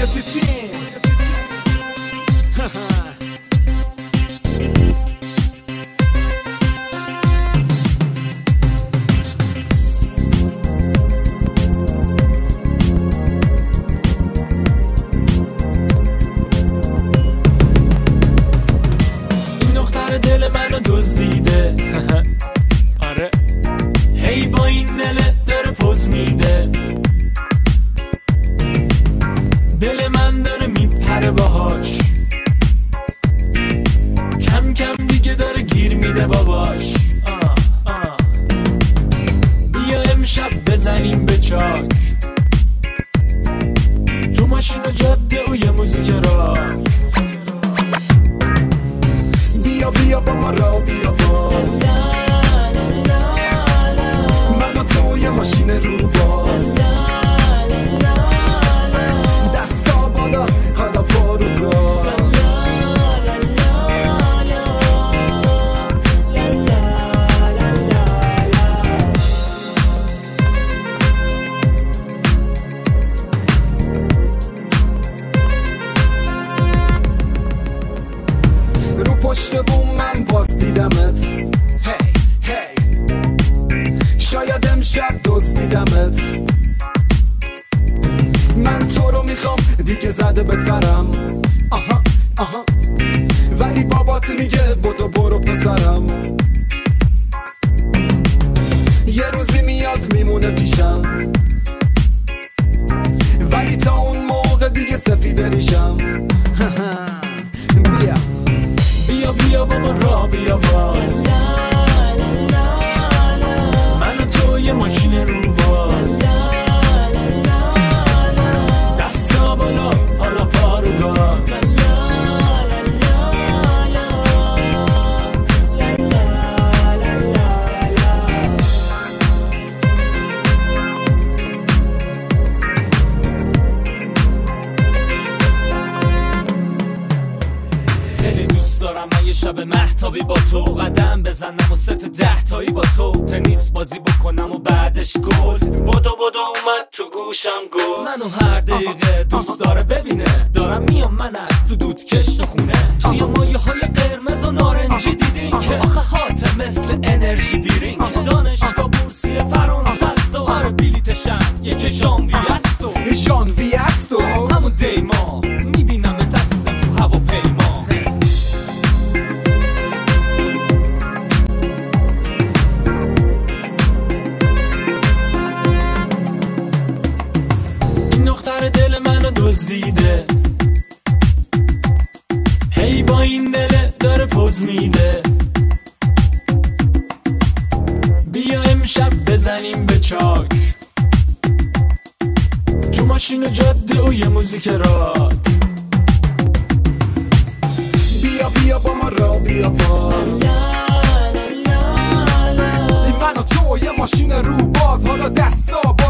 رویاتی تیم. این دختر دل منو دزدیده. آره هی با این دل داره پوز میده. دل من داره میپره باهاش، کم کم دیگه داره گیر میده باباش. بیا امشب بزنیم به چاک، تو ماشین و جاده و یه موزیک راک. بیا بیا با ما را بیا باز، من و تو یه ماشین رو باز. دستا بالا حالا بارو گاز. رو پشت بوم من باز دیدمت، هی هی شاید امشب دزدیدمت. من تو رو میخوام دیگه زده به سرم، آها آها، ولی بابات میگه بدو برو پسرم. یه روزی میاد میمونه پیشم، ولی تا اون موقع دیگه سفیده ریشم. بیا بیا بیا بابا را بیا باز، من و تو یه ماشین رو باز. دستا بالا حالا پارو گاز. خیلی دوست دارم من یه شب مهتابی با تو، قدم بزنم و ست 10 تایی با تو، تنیس بازی بکنم و بعدش گل. بدو اومد تو گوشم گل. منو هر دقیقه دوست داره ببینه، دارم میام من از تو دود کش تو خونه. توی مایه های قرمز و نارنجی دیدین که آخه هات مثل انرژی دیرین که دانشگاه بورسی فرانسه است و آره بلیتشم یک ژانویه است و ژانویه است و همون دیما میبینم دست تو هواپیما. این دختر دل منو دزدیده، هی با این دل داره پوز میده. بیا امشب بزنیم به چاک، تو ماشین و جاده و یه موزیک راک. بیا بیا با ما را بیا باز، من و تو یه ماشین رو باز. حالا دستا